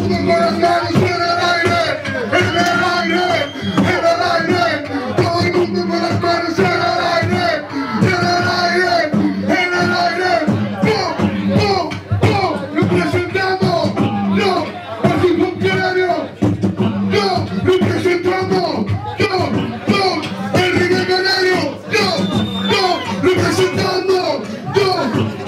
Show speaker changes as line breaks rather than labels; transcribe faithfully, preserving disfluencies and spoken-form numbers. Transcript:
mundo con las manos en el aire, en el aire, en el aire. Todo el mundo con las manos en el aire, en el aire, en el aire. ¡Pum, pum, pum! Representando, yo, a sus funcionarios. Yo, representando, yo, yo, Enrique Canario. Yo, yo, representando, yo.